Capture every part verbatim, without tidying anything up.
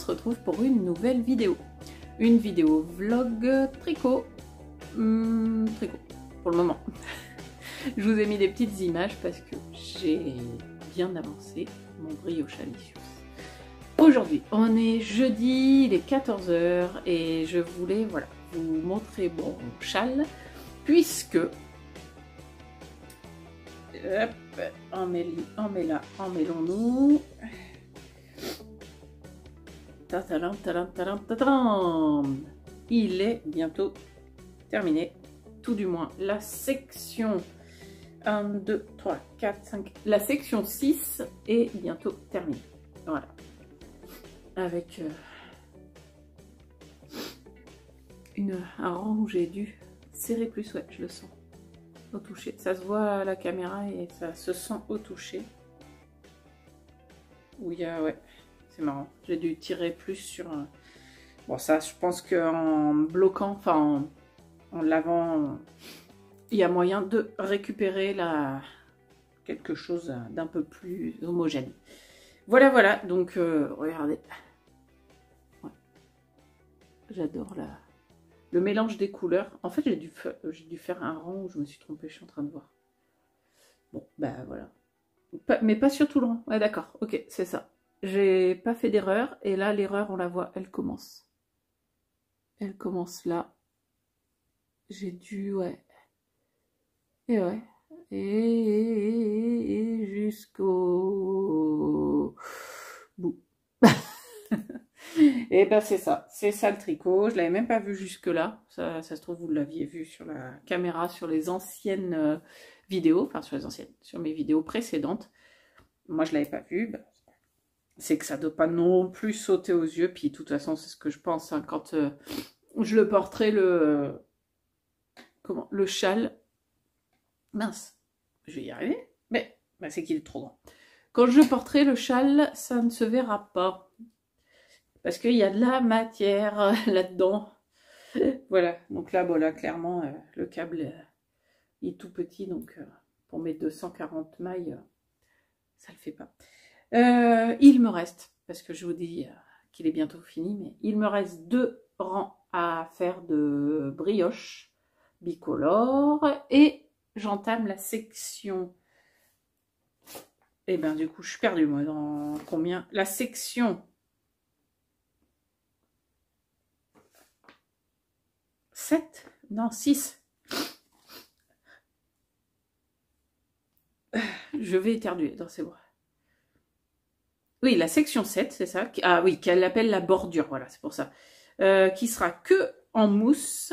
se retrouve pour une nouvelle vidéo. Une vidéo vlog tricot. Hum, tricot, pour le moment. Je vous ai mis des petites images parce que j'ai bien avancé mon brioche Alicious. Aujourd'hui, on est jeudi, il est quatorze heures et je voulais voilà, vous montrer mon châle puisque... Hop, on met, on met là, emmêlons-nous. Tatalam, talam, talam, tatalam. Il est bientôt terminé, tout du moins la section un, deux, trois, quatre, cinq, la section six est bientôt terminée. Voilà. Avec euh, une, un rang où j'ai dû serrer plus, ouais, je le sens. Au toucher. Ça se voit à la caméra et ça se sent au toucher. Oui, euh, ouais, c'est marrant. J'ai dû tirer plus sur... Un... Bon, ça, je pense qu'en bloquant, enfin, en, en lavant, il y a moyen de récupérer la... quelque chose d'un peu plus homogène. Voilà, voilà. Donc, euh, regardez. Ouais. J'adore la... le mélange des couleurs. En fait, j'ai dû, j'ai dû faire un rang où je me suis trompée, je suis en train de voir. Bon, bah voilà. Pas, mais pas sur tout le rang. Ouais, d'accord. Ok, c'est ça. J'ai pas fait d'erreur. Et là, l'erreur, on la voit, elle commence. Elle commence là. J'ai dû, ouais. Et ouais. Et, et, et jusqu'au bout. Et ben c'est ça, c'est ça le tricot. Je l'avais même pas vu jusque là. Ça, ça se trouve vous l'aviez vu sur la caméra, sur les anciennes euh, vidéos, enfin sur les anciennes, sur mes vidéos précédentes. Moi je l'avais pas vu. Ben, c'est que ça doit pas non plus sauter aux yeux. Puis de toute façon c'est ce que je pense hein, quand euh, je le porterai le euh, comment le châle. Mince, je vais y arriver. Mais ben, c'est qu'il est trop grand. Quand je porterai le châle, ça ne se verra pas. Parce qu'il y a de la matière là-dedans. Voilà, donc là, bon, là clairement, euh, le câble euh, il est tout petit, donc euh, pour mes deux cent quarante mailles, euh, ça le fait pas. Euh, il me reste, parce que je vous dis euh, qu'il est bientôt fini, mais il me reste deux rangs à faire de brioche bicolore et j'entame la section. Et bien du coup, je suis perdue moi dans combien? La section sept? Non, six. Je vais éternuer dans ses bras. Oui, la section sept, c'est ça. Ah oui, qu'elle appelle la bordure, voilà, c'est pour ça. Euh, qui sera que en mousse.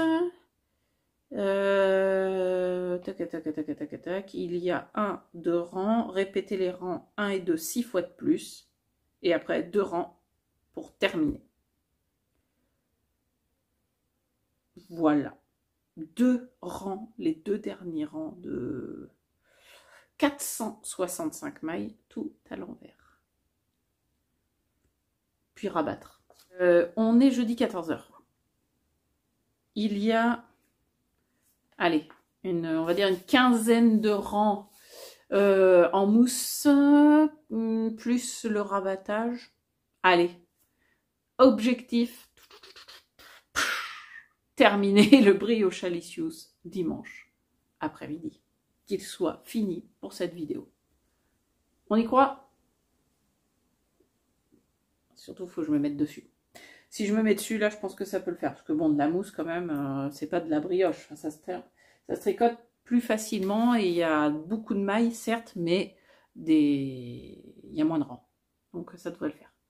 Euh, tac, tac, tac, tac, tac, tac. Il y a un, deux rangs. Répétez les rangs un et deux six fois de plus. Et après, deux rangs pour terminer. Voilà. Deux rangs, les deux derniers rangs de quatre cent soixante-cinq mailles, tout à l'envers. Puis rabattre. Euh, on est jeudi quatorze heures. Il y a, allez, une, on va dire une quinzaine de rangs euh, en mousse, plus le rabattage. Allez, objectif, terminer le brioche Alicious dimanche après-midi. Qu'il soit fini pour cette vidéo. On y croit? Surtout, il faut que je me mette dessus. Si je me mets dessus, là, je pense que ça peut le faire. Parce que bon, de la mousse, quand même, euh, c'est pas de la brioche. Ça se, ça se tricote plus facilement et il y a beaucoup de mailles, certes, mais des... il y a moins de rangs. Donc, ça devrait le faire.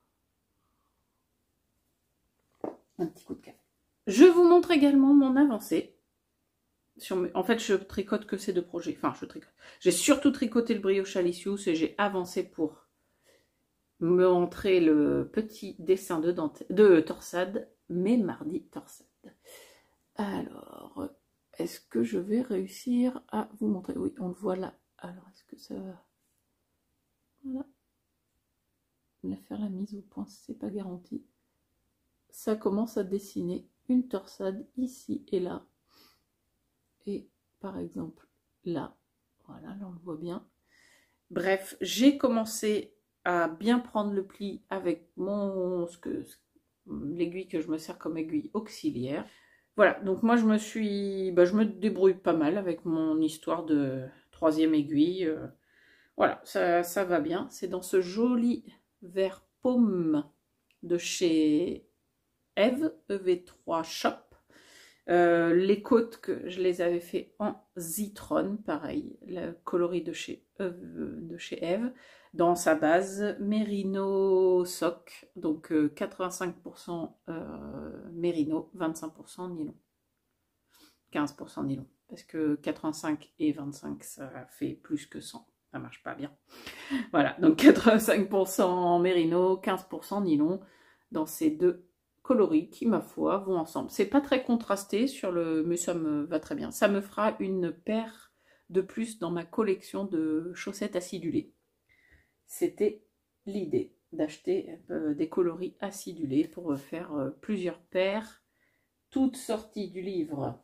Un petit coup de café. Je vous montre également mon avancée. Sur mes... En fait, je tricote que ces deux projets. Enfin, je tricote. J'ai surtout tricoté le brioche Alicious et j'ai avancé pour me montrer le petit dessin de, dentelle, de torsade, mais mardi torsade. Alors, est-ce que je vais réussir à vous montrer? Oui, on le voit là. Alors, est-ce que ça va? Voilà. La faire la mise au point, c'est pas garanti. Ça commence à dessiner une torsade ici et là. Et par exemple là, voilà, là on le voit bien. Bref, j'ai commencé à bien prendre le pli avec mon ce que l'aiguille que je me sers comme aiguille auxiliaire. Voilà, donc moi je me suis, bah, je me débrouille pas mal avec mon histoire de troisième aiguille. Euh, voilà, ça, ça va bien. C'est dans ce joli vert paume de chez Eve, E V trois Shop. Euh, les côtes que je les avais fait en Zitron, pareil, le coloris de chez Eve, de chez Eve, dans sa base Merino Sock, donc euh, quatre-vingt-cinq pour cent euh, Merino, vingt-cinq pour cent nylon, quinze pour cent nylon, parce que quatre-vingt-cinq et vingt-cinq ça fait plus que cent, ça marche pas bien. Voilà, donc quatre-vingt-cinq pour cent Merino, quinze pour cent nylon dans ces deux coloris qui, ma foi, vont ensemble. C'est pas très contrasté sur le, mais ça me va très bien. Ça me fera une paire de plus dans ma collection de chaussettes acidulées. C'était l'idée d'acheter euh, des coloris acidulés pour faire euh, plusieurs paires, toutes sorties du livre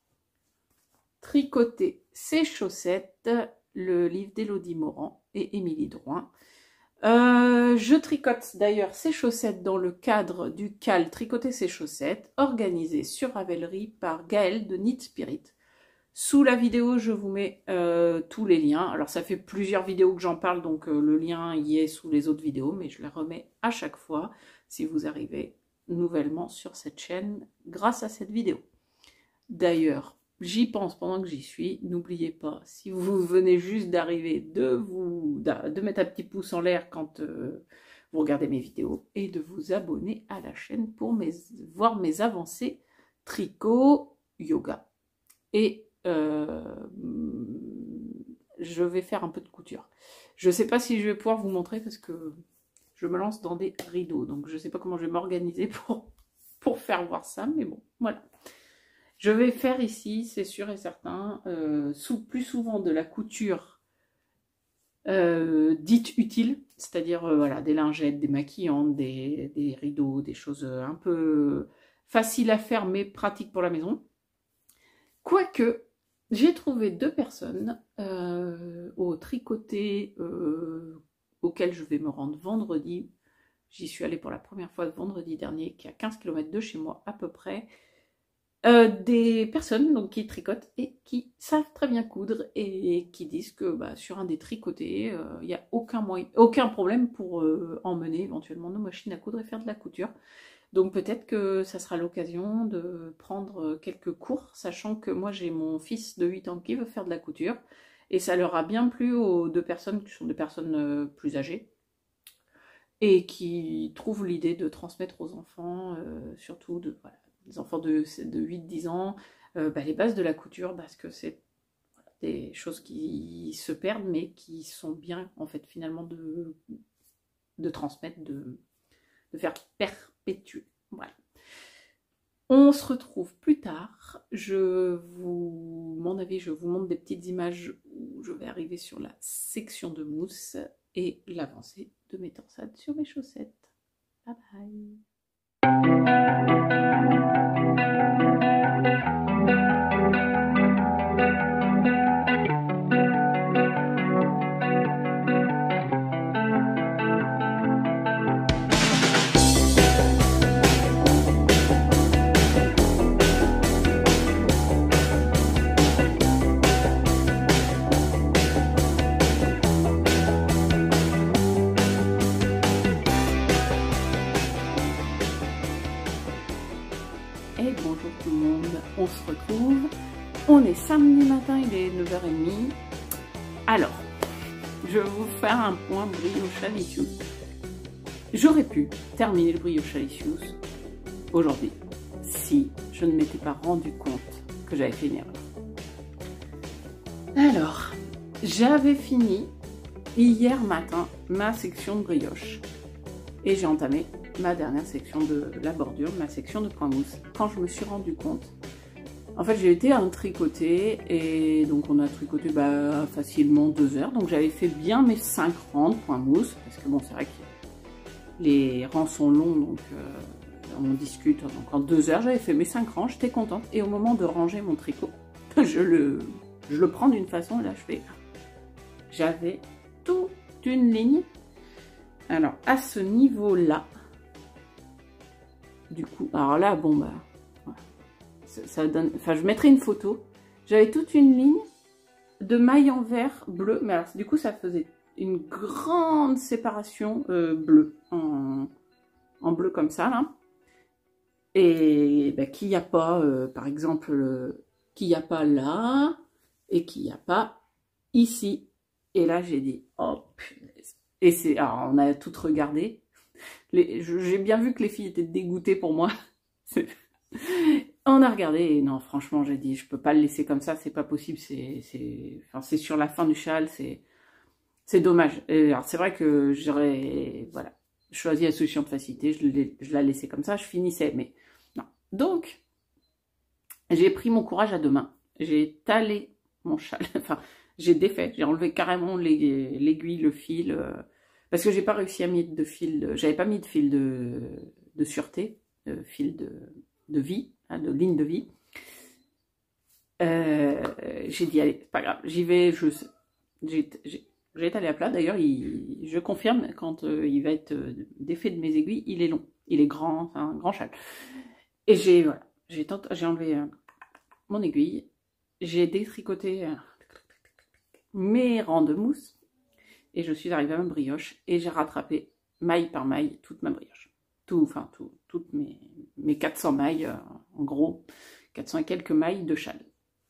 Tricoter ses chaussettes, le livre d'Élodie Morand et Émilie Drouin. Euh, je tricote d'ailleurs ces chaussettes dans le cadre du C A L Tricoter ses chaussettes, organisé sur Ravelry par Gaëlle de Knit Spirit. Sous la vidéo, je vous mets euh, tous les liens. Alors ça fait plusieurs vidéos que j'en parle, donc euh, le lien y est sous les autres vidéos, mais je les remets à chaque fois si vous arrivez nouvellement sur cette chaîne grâce à cette vidéo. D'ailleurs, j'y pense pendant que j'y suis. N'oubliez pas, si vous venez juste d'arriver, de vous de mettre un petit pouce en l'air quand euh, vous regardez mes vidéos et de vous abonner à la chaîne pour mes, voir mes avancées tricot, yoga. Et euh, je vais faire un peu de couture. Je ne sais pas si je vais pouvoir vous montrer parce que je me lance dans des rideaux. Donc je ne sais pas comment je vais m'organiser pour, pour faire voir ça, mais bon, voilà. Je vais faire ici, c'est sûr et certain, euh, sous, plus souvent de la couture euh, dite utile, c'est-à-dire euh, voilà, des lingettes, des maquillantes, des, des rideaux, des choses un peu faciles à faire mais pratiques pour la maison. Quoique, j'ai trouvé deux personnes euh, au tricoté euh, auquel je vais me rendre vendredi. J'y suis allée pour la première fois vendredi dernier, qui est à quinze kilomètres de chez moi à peu près. Euh, des personnes donc, qui tricotent et qui savent très bien coudre et qui disent que bah, sur un des tricotés, il euh, n'y a aucun, moyen, aucun problème pour euh, emmener éventuellement nos machines à coudre et faire de la couture. Donc peut-être que ça sera l'occasion de prendre quelques cours, sachant que moi j'ai mon fils de huit ans qui veut faire de la couture et ça leur a bien plu aux deux personnes qui sont des personnes plus âgées et qui trouvent l'idée de transmettre aux enfants, euh, surtout de... Voilà, les enfants de, de huit dix ans, euh, bah, les bases de la couture, parce que c'est voilà, des choses qui se perdent, mais qui sont bien, en fait, finalement, de, de transmettre, de, de faire perpétuer. Voilà. On se retrouve plus tard. Je vous, mon avis, je vous montre des petites images où je vais arriver sur la section de mousse et l'avancée de mes torsades sur mes chaussettes. Bye bye. Et bonjour tout le monde, on se retrouve, on est samedi matin, il est neuf heures trente. Alors, je vais vous faire un point brioche alicious. J'aurais pu terminer le brioche alicious aujourd'hui, si je ne m'étais pas rendu compte que j'avais fait une erreur. Alors, j'avais fini hier matin ma section de brioche et j'ai entamé ma dernière section de la bordure, ma section de point mousse. Quand je me suis rendu compte, en fait j'ai été à un tricoté et donc on a tricoté bah, facilement deux heures, donc j'avais fait bien mes cinq rangs de point mousse, parce que bon c'est vrai que les rangs sont longs, donc euh, on discute, donc en deux heures j'avais fait mes cinq rangs, j'étais contente, et au moment de ranger mon tricot, je le, je le prends d'une façon, là je fais, j'avais toute une ligne Alors, à ce niveau-là, du coup, alors là, bon, bah, ouais, ça, ça donne, enfin, je mettrai une photo. J'avais toute une ligne de mailles en vert bleu, mais alors, du coup, ça faisait une grande séparation euh, bleue, en, en bleu comme ça, là. Et ben, qu'il n'y a pas, euh, par exemple, euh, qu'il n'y a pas là, et qu'il n'y a pas ici. Et là, j'ai dit, oh, punaise. Et c'est, alors, on a toutes regardé. J'ai bien vu que les filles étaient dégoûtées pour moi. On a regardé et non, franchement, j'ai dit, je peux pas le laisser comme ça, c'est pas possible. C'est enfin, c'est sur la fin du châle, c'est c'est dommage. Et alors, c'est vrai que j'aurais voilà, choisi la solution de facilité, je, je la laissais comme ça, je finissais, mais non. Donc, j'ai pris mon courage à deux mains. J'ai talé mon châle, enfin, j'ai défait, j'ai enlevé carrément l'aiguille, le fil, euh, parce que j'ai pas réussi à mettre de fil, j'avais pas mis de fil de, de sûreté, de fil de, de vie, hein, de ligne de vie. Euh, j'ai dit, allez, c'est pas grave, j'y vais, je j'ai étalé à plat, d'ailleurs, je confirme, quand euh, il va être euh, défait de mes aiguilles, il est long, il est grand, c'est un grand châle. Et j'ai, voilà, j'ai enlevé euh, mon aiguille, j'ai détricoté euh, mes rangs de mousse, et je suis arrivée à ma brioche, et j'ai rattrapé maille par maille toute ma brioche. Tout, enfin, tout, toutes mes, mes quatre cents mailles, euh, en gros, quatre cents et quelques mailles de châle.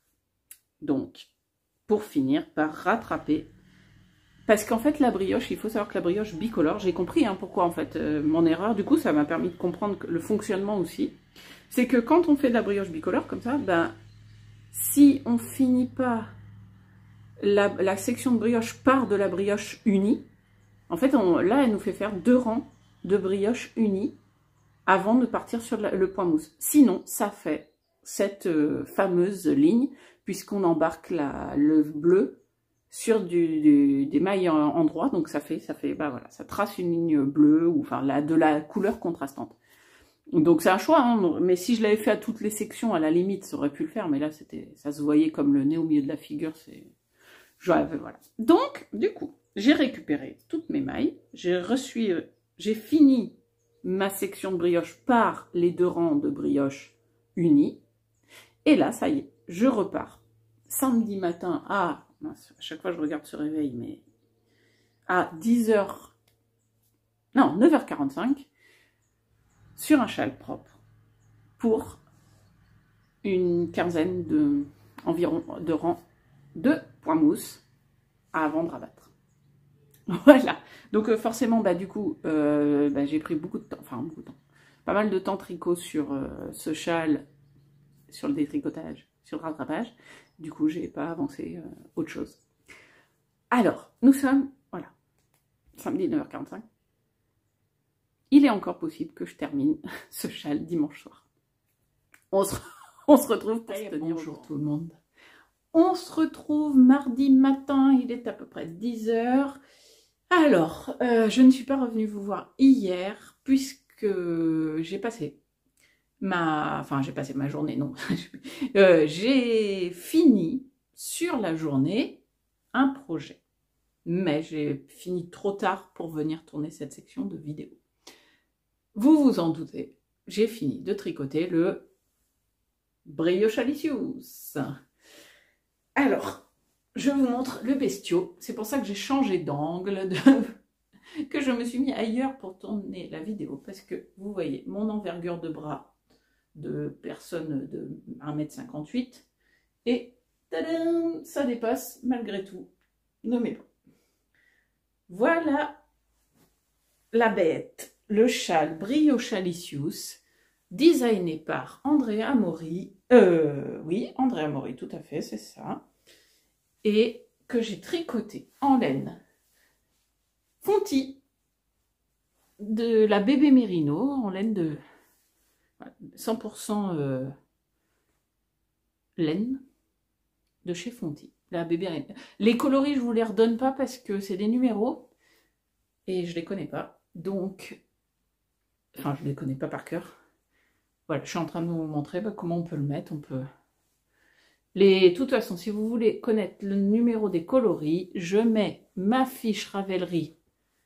Donc, pour finir par rattraper, parce qu'en fait, la brioche, il faut savoir que la brioche bicolore, j'ai compris hein, pourquoi en fait euh, mon erreur, du coup, ça m'a permis de comprendre le fonctionnement aussi, c'est que quand on fait de la brioche bicolore, comme ça, ben, si on finit pas La, la section de brioche part de la brioche unie. En fait, on, là, elle nous fait faire deux rangs de brioche unie avant de partir sur la, le point mousse. Sinon, ça fait cette euh, fameuse ligne, puisqu'on embarque la, le bleu sur du, du, des mailles en, en droit. Donc, ça fait, ça fait, bah voilà, ça trace une ligne bleue, ou enfin, la, de la couleur contrastante. Donc, c'est un choix, hein, mais si je l'avais fait à toutes les sections, à la limite, ça aurait pu le faire. Mais là, c'était, ça se voyait comme le nez au milieu de la figure, c'est... Voilà. Donc, du coup, j'ai récupéré toutes mes mailles, j'ai reçu, j'ai fini ma section de brioche par les deux rangs de brioche unis. Et là, ça y est, je repars. Samedi matin à, mince, à chaque fois je regarde ce réveil, mais à dix heures, non, neuf heures quarante-cinq, sur un châle propre, pour une quinzaine de, environ de rangs de point mousse avant de rabattre. Voilà. Donc euh, forcément, bah, du coup, euh, bah, j'ai pris beaucoup de temps, enfin beaucoup de temps, pas mal de temps tricot sur euh, ce châle, sur le détricotage, sur le rattrapage. Du coup, j'ai pas avancé euh, autre chose. Alors, nous sommes, voilà, samedi neuf heures quarante-cinq. Il est encore possible que je termine ce châle dimanche soir. On se, on se retrouve pour se tenir. Bonjour tout le monde. On se retrouve mardi matin, il est à peu près dix heures. Alors, euh, je ne suis pas revenue vous voir hier, puisque j'ai passé ma... Enfin, j'ai passé ma journée, non. euh, j'ai fini sur la journée un projet. Mais j'ai fini trop tard pour venir tourner cette section de vidéo. Vous vous en doutez, j'ai fini de tricoter le Briochalicious. Alors, je vous montre le bestiau. C'est pour ça que j'ai changé d'angle, de... que je me suis mis ailleurs pour tourner la vidéo. Parce que vous voyez, mon envergure de bras de personne de un mètre cinquante-huit. Et tadam, ça dépasse malgré tout de mes bras. Voilà la bête, le châle Briochalicious, designé par Andrea Mori. Euh, oui, Andrea Mori, tout à fait, c'est ça. Et que j'ai tricoté en laine Fonti de la bébé Merino, en laine de cent pour cent euh, laine de chez Fonti. La bébé. Les coloris, je vous les redonne pas parce que c'est des numéros et je les connais pas. Donc, enfin, je les connais pas par cœur. Voilà, je suis en train de vous montrer bah, comment on peut le mettre. On peut. Les, de toute façon, si vous voulez connaître le numéro des coloris, je mets ma fiche Ravelry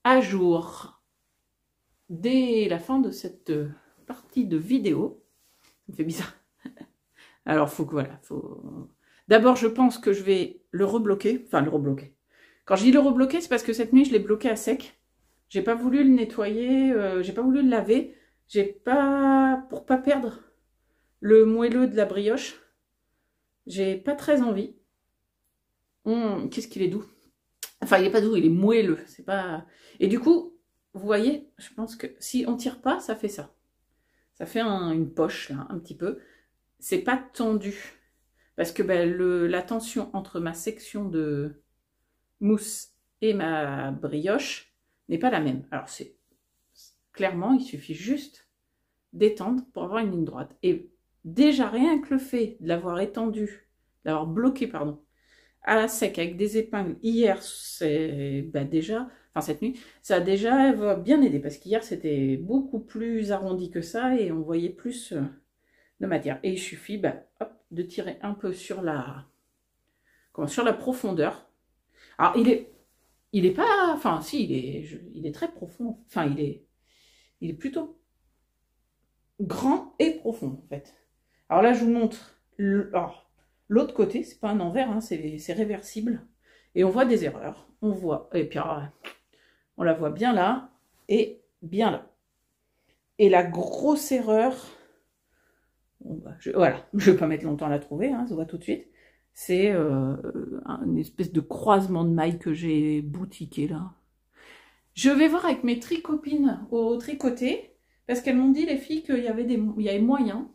à jour dès la fin de cette partie de vidéo. Ça me fait bizarre. Alors, faut que, voilà, faut... D'abord, je pense que je vais le rebloquer, enfin, le rebloquer. Quand je dis le rebloquer, c'est parce que cette nuit, je l'ai bloqué à sec. J'ai pas voulu le nettoyer, euh, j'ai pas voulu le laver. J'ai pas... Pour pas perdre le moelleux de la brioche, j'ai pas très envie. Hum, Qu'est-ce qu'il est doux. Enfin, il est pas doux, il est moelleux. C'est pas... Et du coup, vous voyez, je pense que si on tire pas, ça fait ça. Ça fait un, une poche, là, un petit peu. C'est pas tendu. Parce que ben, le, la tension entre ma section de mousse et ma brioche n'est pas la même. Alors, c'est clairement, il suffit juste d'étendre pour avoir une ligne droite. Et déjà, rien que le fait de l'avoir étendu, d'avoir bloqué, pardon, à sec avec des épingles, hier, c'est ben, déjà, enfin cette nuit, ça a déjà bien aidé. Parce qu'hier, c'était beaucoup plus arrondi que ça et on voyait plus de matière. Et il suffit, ben, hop, de tirer un peu sur la, comment, sur la profondeur. Alors, il est, il est pas, enfin, si, il est, je, il est très profond. Enfin, il est, il est plutôt grand et profond, en fait. Alors là, je vous montre l'autre côté. C'est pas un envers, hein, c'est réversible. Et on voit des erreurs. On voit, et puis alors, on la voit bien là et bien là. Et la grosse erreur, bon, bah, je, voilà, je vais pas mettre longtemps à la trouver, hein, ça se voit tout de suite. C'est euh, une espèce de croisement de mailles que j'ai boutiqué là. Je vais voir avec mes tricopines au tricoté, parce qu'elles m'ont dit, les filles, qu'il y avait des, il y avait moyen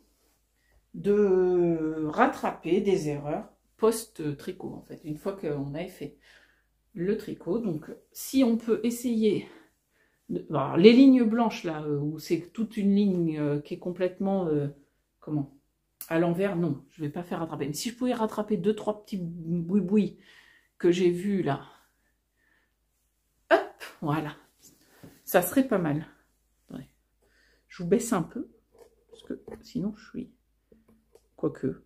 de rattraper des erreurs post-tricot, en fait, une fois qu'on avait fait le tricot. Donc, si on peut essayer... De, alors, les lignes blanches, là, où c'est toute une ligne euh, qui est complètement... Euh, comment à l'envers, non, je ne vais pas faire rattraper. Mais si je pouvais rattraper deux, trois petits boui-boui que j'ai vus là, hop, voilà, ça serait pas mal. Ouais. Je vous baisse un peu, parce que sinon je suis... Quoique,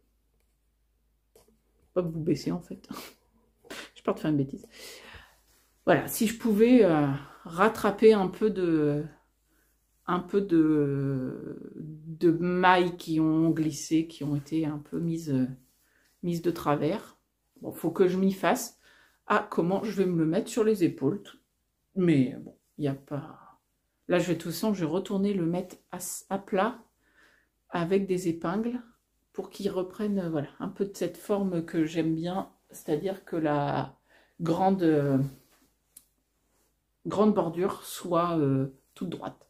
pas que vous baissez en fait. J'ai peur de faire une bêtise. Voilà, si je pouvais euh, rattraper un peu de... un peu de, de mailles qui ont glissé, qui ont été un peu mises, mises de travers. Bon, faut que je m'y fasse. Ah, comment je vais me le mettre sur les épaules. Mais bon, il n'y a pas... Là, je vais tout ça, je vais retourner le mettre à, à plat avec des épingles pour qu'il reprenne voilà, un peu de cette forme que j'aime bien, c'est-à-dire que la grande, euh, grande bordure soit euh, toute droite.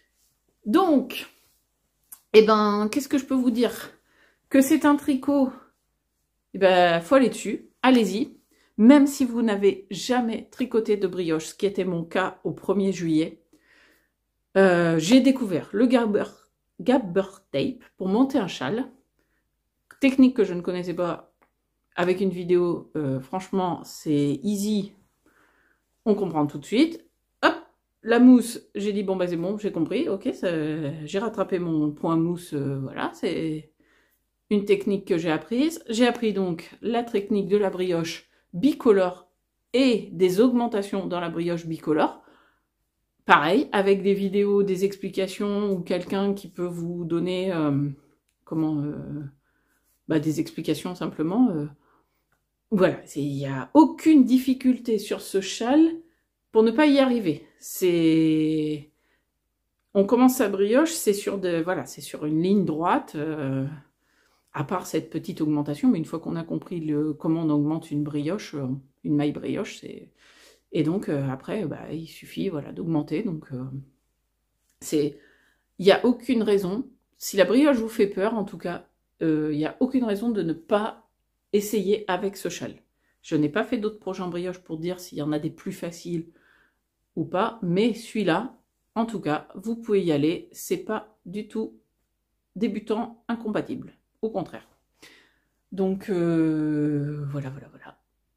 Donc, eh ben, qu'est-ce que je peux vous dire? Que c'est un tricot, eh ben, faut aller dessus, allez-y. Même si vous n'avez jamais tricoté de brioche, ce qui était mon cas au premier juillet, euh, j'ai découvert le Gabber, Gabber Tape pour monter un châle. Technique que je ne connaissais pas avec une vidéo, euh, franchement, c'est easy, on comprend tout de suite. La mousse, j'ai dit, bon, bah c'est bon, j'ai compris, ok, j'ai rattrapé mon point mousse, euh, voilà, c'est une technique que j'ai apprise. J'ai appris donc la technique de la brioche bicolore et des augmentations dans la brioche bicolore. Pareil, avec des vidéos, des explications, ou quelqu'un qui peut vous donner, euh, comment, euh, bah, des explications simplement. Euh, voilà, il n'y a aucune difficulté sur ce châle pour ne pas y arriver. C'est... On commence sa brioche, c'est sur, de... voilà, c'est sur une ligne droite, euh... à part cette petite augmentation, mais une fois qu'on a compris le... comment on augmente une brioche, euh, une maille brioche, c'est... Et donc, euh, après, bah, il suffit voilà, d'augmenter. Donc, euh... c'est... Il n'y a aucune raison, si la brioche vous fait peur, en tout cas, euh, il n'y a aucune raison de ne pas essayer avec ce châle. Je n'ai pas fait d'autres projets en brioche pour dire s'il y en a des plus faciles ou pas, mais celui-là, en tout cas, vous pouvez y aller, c'est pas du tout débutant incompatible, au contraire. Donc, euh, voilà, voilà, voilà.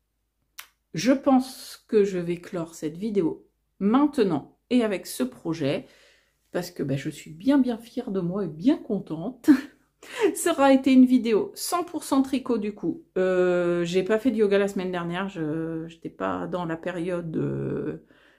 Je pense que je vais clore cette vidéo maintenant et avec ce projet, parce que ben, je suis bien, bien fière de moi et bien contente. Ça aura été une vidéo cent pour cent tricot du coup. Euh, j'ai pas fait de yoga la semaine dernière, je n'étais pas dans la période... Euh,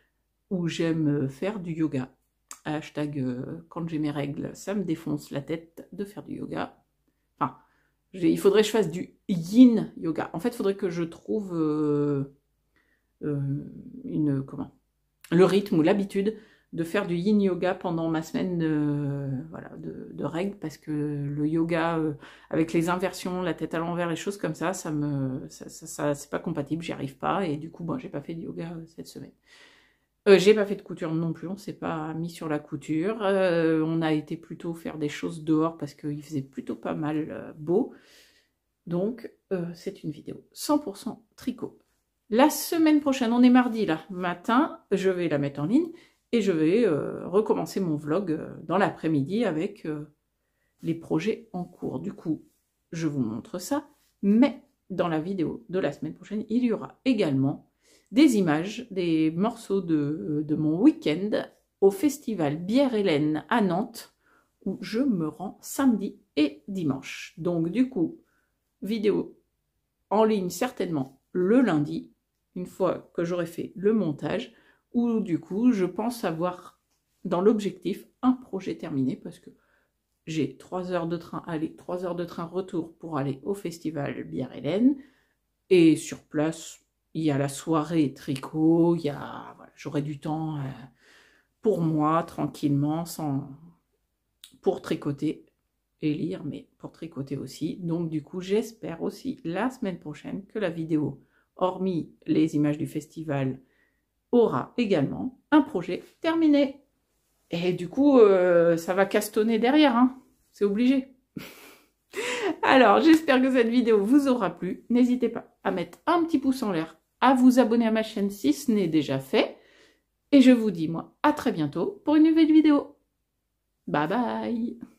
où j'aime faire du yoga. Hashtag euh, quand j'ai mes règles, ça me défonce la tête de faire du yoga. Enfin, il faudrait que je fasse du yin yoga. En fait, il faudrait que je trouve euh, euh, une, comment, le rythme ou l'habitude de faire du yin yoga pendant ma semaine de, voilà, de, de règles, parce que le yoga euh, avec les inversions, la tête à l'envers, les choses comme ça, ça me, ça, ça, ça c'est pas compatible, j'y arrive pas, et du coup, bon, j'ai pas fait de yoga euh, cette semaine. Euh, j'ai pas fait de couture non plus, on s'est pas mis sur la couture. Euh, on a été plutôt faire des choses dehors parce qu'il faisait plutôt pas mal euh, beau. Donc, euh, c'est une vidéo cent pour cent tricot. La semaine prochaine, on est mardi là, matin, je vais la mettre en ligne et je vais euh, recommencer mon vlog euh, dans l'après-midi avec euh, les projets en cours. Du coup, je vous montre ça, mais dans la vidéo de la semaine prochaine, il y aura également des images, des morceaux de, de mon week-end au festival Bière-Hélène à Nantes, où je me rends samedi et dimanche. Donc du coup, vidéo en ligne certainement le lundi, une fois que j'aurai fait le montage, où du coup, je pense avoir dans l'objectif un projet terminé, parce que j'ai trois heures de train aller, trois heures de train retour pour aller au festival Bière-Hélène, et sur place, il y a la soirée tricot, il y a, voilà, j'aurai du temps euh, pour moi, tranquillement, sans, pour tricoter et lire, mais pour tricoter aussi. Donc du coup, j'espère aussi la semaine prochaine que la vidéo, hormis les images du festival, aura également un projet terminé. Et du coup, euh, ça va castonner derrière, hein, c'est obligé. Alors, j'espère que cette vidéo vous aura plu. N'hésitez pas à mettre un petit pouce en l'air, à vous abonner à ma chaîne si ce n'est déjà fait. Et je vous dis, moi, à très bientôt pour une nouvelle vidéo. Bye bye!